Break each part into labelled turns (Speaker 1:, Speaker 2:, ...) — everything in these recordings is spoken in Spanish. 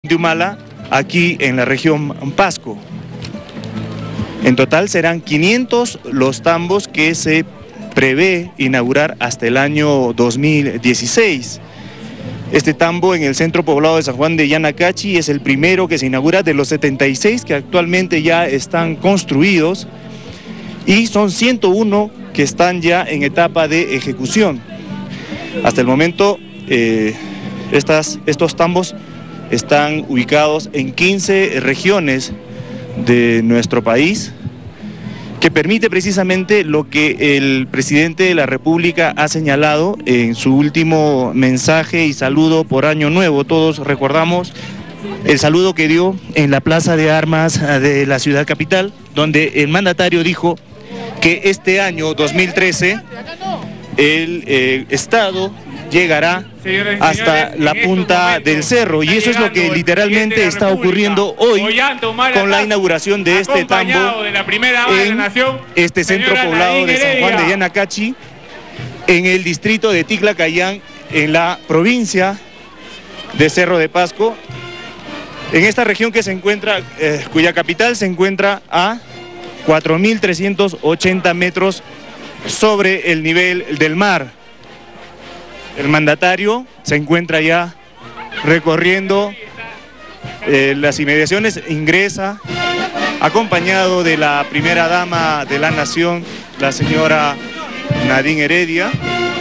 Speaker 1: de Humala, aquí en la región Pasco. En total serán 500 los tambos que se prevé inaugurar hasta el año 2016. Este tambo en el centro poblado de San Juan de Yanacachi es el primero que se inaugura de los 76 que actualmente ya están construidos y son 101 que están ya en etapa de ejecución. Hasta el momento estos tambos están ubicados en 15 regiones de nuestro país, que permite precisamente lo que el presidente de la República ha señalado en su último mensaje y saludo por Año Nuevo. Todos recordamos el saludo que dio en la Plaza de Armas de la ciudad capital, donde el mandatario dijo que este año 2013 el Estado llegará hasta la punta del cerro, y eso es lo que literalmente está ocurriendo hoy con la inauguración de este tambo en este centro poblado de San Juan de Yanacachi, en el distrito de Ticlacayán, en la provincia de Cerro de Pasco, en esta región que se encuentra, cuya capital se encuentra a 4.380 metros sobre el nivel del mar. El mandatario se encuentra ya recorriendo las inmediaciones, ingresa acompañado de la primera dama de la nación, la señora Nadine Heredia,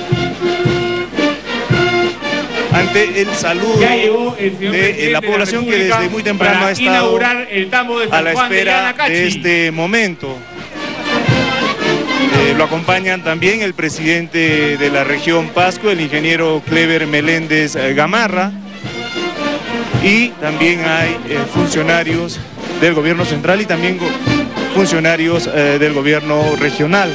Speaker 1: ante el saludo de la población que desde muy temprano ha estado a la espera de este momento. Lo acompañan también el presidente de la región Pasco, el ingeniero Clever Meléndez Gamarra, y también hay funcionarios del gobierno central y también funcionarios del gobierno regional.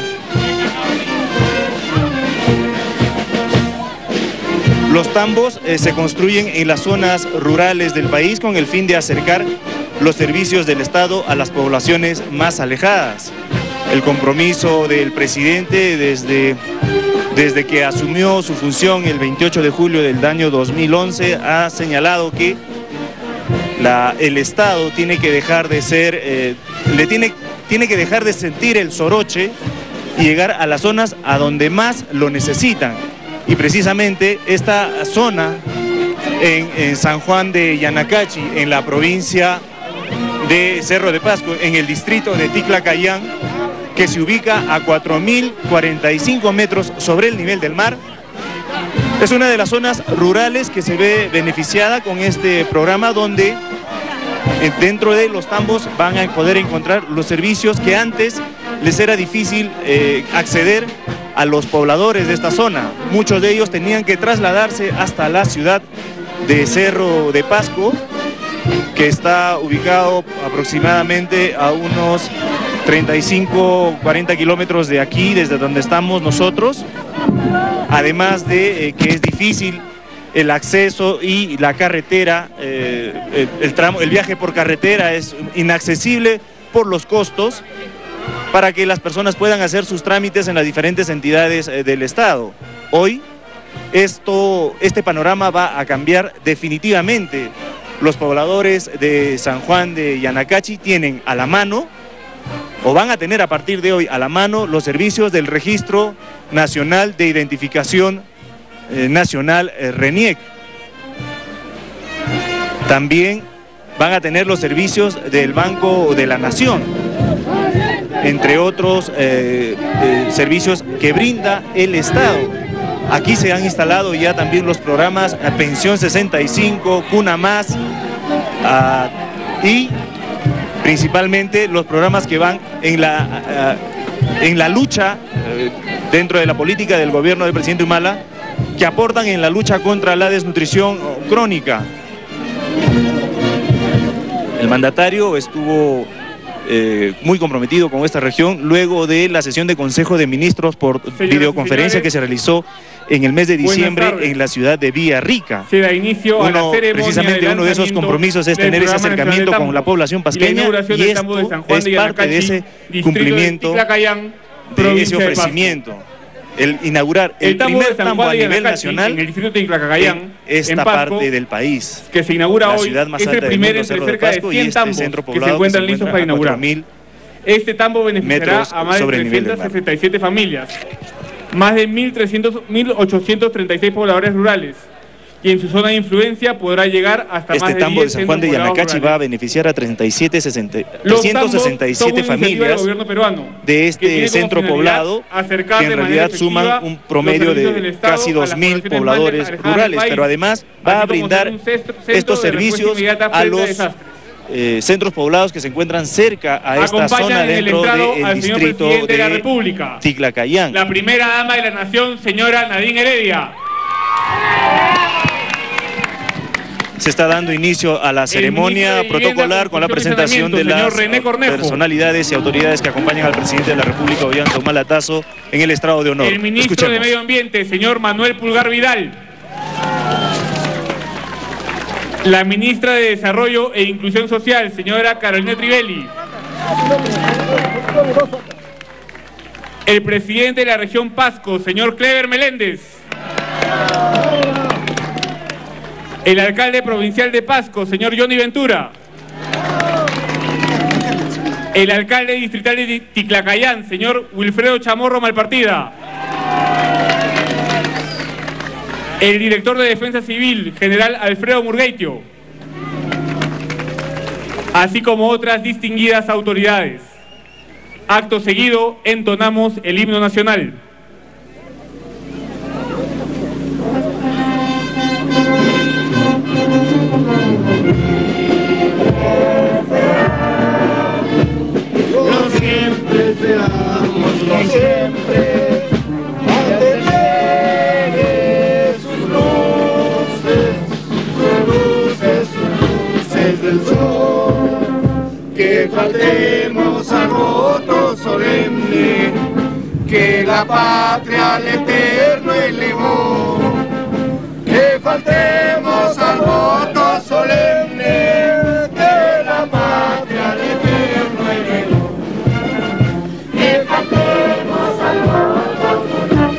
Speaker 1: Los tambos se construyen en las zonas rurales del país con el fin de acercar los servicios del Estado a las poblaciones más alejadas. El compromiso del presidente desde que asumió su función el 28 de julio del año 2011 ha señalado que el Estado tiene que dejar de ser, tiene que dejar de sentir el soroche y llegar a las zonas a donde más lo necesitan. Y precisamente esta zona en San Juan de Yanacachi, en la provincia de Cerro de Pasco, en el distrito de Ticlacayán, que se ubica a 4.045 metros sobre el nivel del mar, es una de las zonas rurales que se ve beneficiada con este programa, donde dentro de los tambos van a poder encontrar los servicios que antes les era difícil acceder a los pobladores de esta zona. Muchos de ellos tenían que trasladarse hasta la ciudad de Cerro de Pasco, que está ubicado aproximadamente a unos 35-40 kilómetros de aquí, desde donde estamos nosotros, además de que es difícil el acceso y la carretera, el viaje por carretera es inaccesible por los costos para que las personas puedan hacer sus trámites en las diferentes entidades del Estado. Hoy este panorama va a cambiar definitivamente. Los pobladores de San Juan de Yanacachi tienen a la mano, o van a tener a partir de hoy a la mano, los servicios del Registro Nacional de Identificación Nacional, RENIEC. También van a tener los servicios del Banco de la Nación, entre otros servicios que brinda el Estado. Aquí se han instalado ya también los programas Pensión 65, Cuna Más, y principalmente los programas que van en la lucha dentro de la política del gobierno del presidente Humala, que aportan en la lucha contra la desnutrición crónica. El mandatario estuvo muy comprometido con esta región luego de la sesión de Consejo de Ministros por videoconferencia que se realizó en el mes de diciembre en la ciudad de Villarrica. Precisamente uno de esos compromisos es tener ese acercamiento con la población pasqueña, y esto es parte de ese cumplimiento, de ese ofrecimiento. inaugar el primer tambo a nivel nacional
Speaker 2: en el distrito de Ticlacayán,
Speaker 1: en esta parte del país.
Speaker 2: Que se inaugura hoy,
Speaker 1: es el
Speaker 2: primero entre cerca de 100 tambos que se encuentran listos para inaugurar. Este tambo beneficiará a más de 367 familias, más de 1.836 pobladores rurales, y en su zona de influencia podrá llegar hasta más de 10
Speaker 1: Este tambo de San Juan de Yanacachi va a beneficiar a 367 familias de este centro poblado, que en realidad suman un promedio de casi 2.000 pobladores rurales, pero además va a brindar estos servicios a los centros poblados que se encuentran cerca a esta zona dentro del distrito de Ticlacayán.
Speaker 2: La primera dama de la nación, señora Nadine Heredia.
Speaker 1: Se está dando inicio a la ceremonia protocolar con la presentación de las personalidades y autoridades que acompañan al presidente de la República, Ollanta Humala Tazo, en el estrado de honor.
Speaker 2: El ministro de Medio Ambiente, señor Manuel Pulgar Vidal. La ministra de Desarrollo e Inclusión Social, señora Carolina Trivelli. El presidente de la región Pasco, señor Clever Meléndez. El alcalde provincial de Pasco, señor Johnny Ventura. El alcalde distrital de Ticlacayán, señor Wilfredo Chamorro Malpartida. El director de Defensa Civil, general Alfredo Murgueitio, así como otras distinguidas autoridades. Acto seguido, entonamos el himno nacional.
Speaker 3: Lo siempre seamos, lo siempre. Del sol, que faltemos al voto solemne que la patria al eterno elevó, que faltemos al voto solemne que la patria al eterno elevó, que faltemos al voto solemne.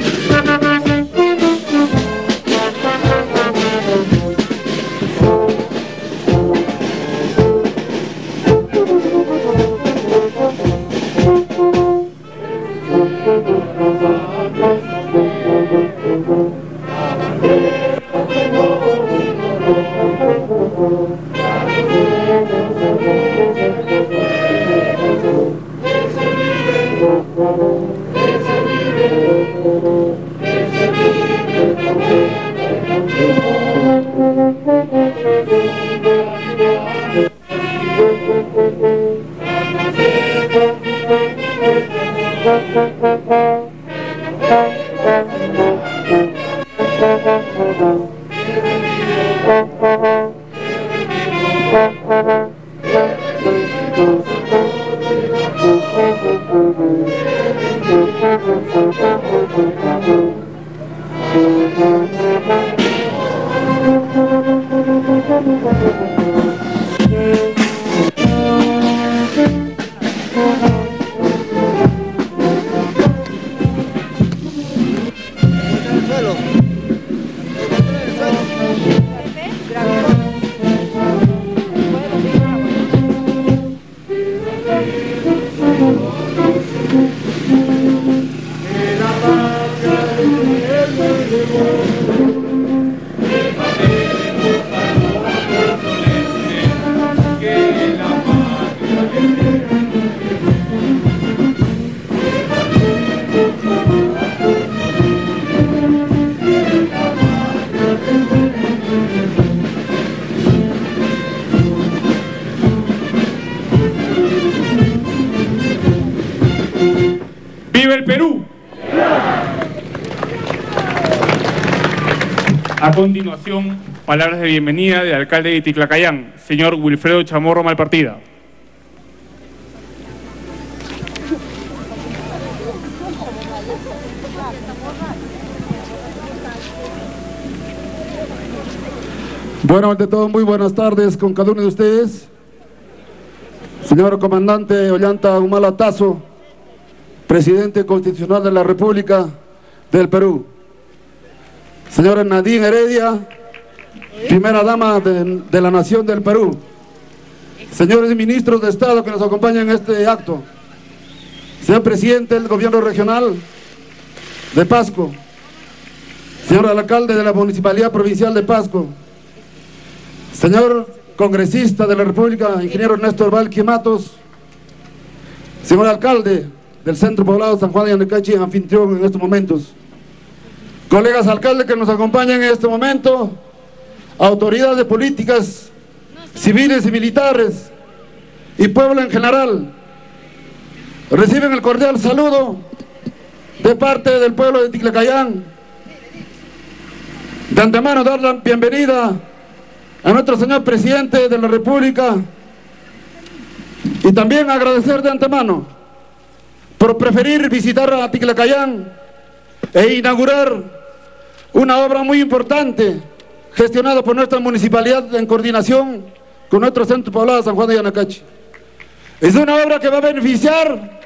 Speaker 2: ¡Viva el Perú! A continuación, palabras de bienvenida del alcalde de Ticlacayán, señor Wilfredo Chamorro Malpartida.
Speaker 4: Bueno, ante todo, muy buenas tardes con cada uno de ustedes. Señor comandante Ollanta Humala Tazo, presidente constitucional de la República, del Perú. Señora Nadine Heredia, primera dama de la Nación del Perú. Señores ministros de Estado que nos acompañan en este acto. Señor presidente del gobierno regional de Pasco. Señor alcalde de la Municipalidad Provincial de Pasco. Señor congresista de la República, ingeniero Néstor Valqui Matos. Señor alcalde del Centro Poblado San Juan de Yanacachi, anfitrión en estos momentos. Colegas alcaldes que nos acompañan en este momento, autoridades políticas, civiles y militares, y pueblo en general, reciben el cordial saludo de parte del pueblo de Ticlacayán. De antemano dar la bienvenida a nuestro señor presidente de la República y también agradecer de antemano por preferir visitar a Ticlacayán e inaugurar una obra muy importante gestionada por nuestra municipalidad en coordinación con nuestro Centro Poblado San Juan de Yanacachi. Es una obra que va a beneficiar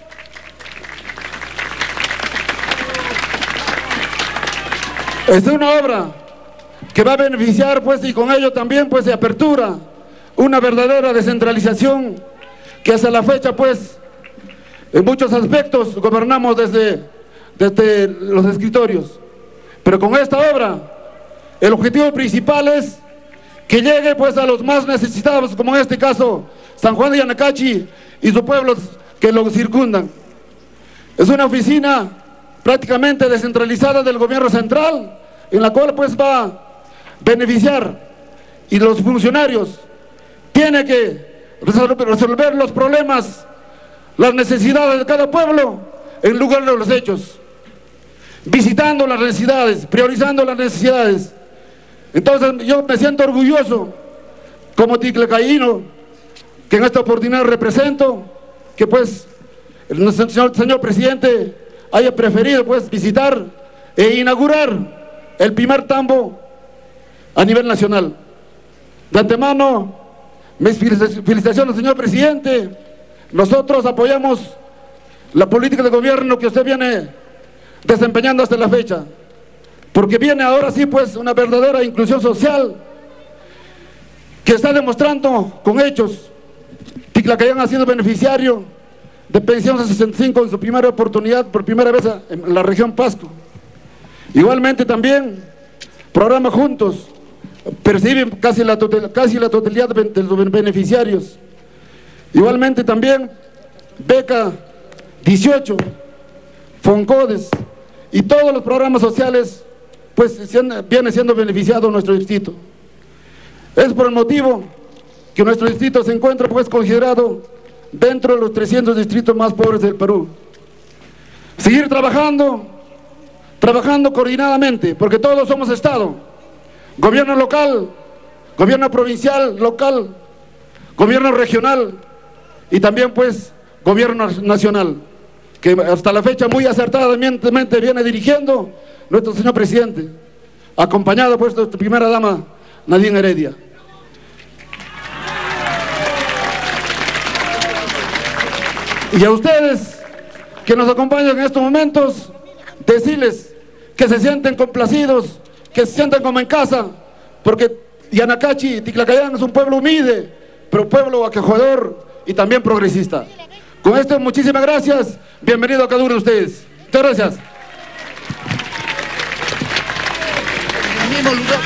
Speaker 4: pues, y con ello también pues de apertura, una verdadera descentralización que hasta la fecha pues en muchos aspectos gobernamos desde los escritorios. Pero con esta obra, el objetivo principal es que llegue pues a los más necesitados, como en este caso San Juan de Yanacachi y sus pueblos que lo circundan. Es una oficina prácticamente descentralizada del gobierno central, en la cual pues va a beneficiar, y los funcionarios tienen que resolver los problemas, las necesidades de cada pueblo en lugar de los hechos, visitando las necesidades, priorizando las necesidades. Entonces yo me siento orgulloso como ticlacayino, que en esta oportunidad represento, que pues el señor presidente haya preferido pues visitar e inaugurar el primer tambo a nivel nacional. De antemano, mis felicitaciones, señor presidente. Nosotros apoyamos la política de gobierno que usted viene desempeñando hasta la fecha, porque viene ahora sí pues una verdadera inclusión social que está demostrando con hechos. Ticlacayán ha sido beneficiario de pensión 65 en su primera oportunidad, por primera vez en la región Pasco. Igualmente también programa Juntos perciben casi la totalidad de los beneficiarios. Igualmente también beca 18, Foncodes y todos los programas sociales pues viene siendo beneficiado nuestro distrito. Es por el motivo que nuestro distrito se encuentra pues considerado dentro de los 300 distritos más pobres del Perú. Seguir trabajando coordinadamente, porque todos somos Estado, gobierno local, gobierno provincial, local, gobierno regional y también pues gobierno nacional, que hasta la fecha muy acertadamente viene dirigiendo nuestro señor presidente, acompañado pues de nuestra primera dama, Nadine Heredia. Y a ustedes que nos acompañan en estos momentos, decirles que se sienten complacidos, que se sienten como en casa, porque Yanacachi, Ticlacayán es un pueblo humilde, pero pueblo acogedor y también progresista. Con esto, muchísimas gracias, bienvenido a cada uno de ustedes. Muchas gracias.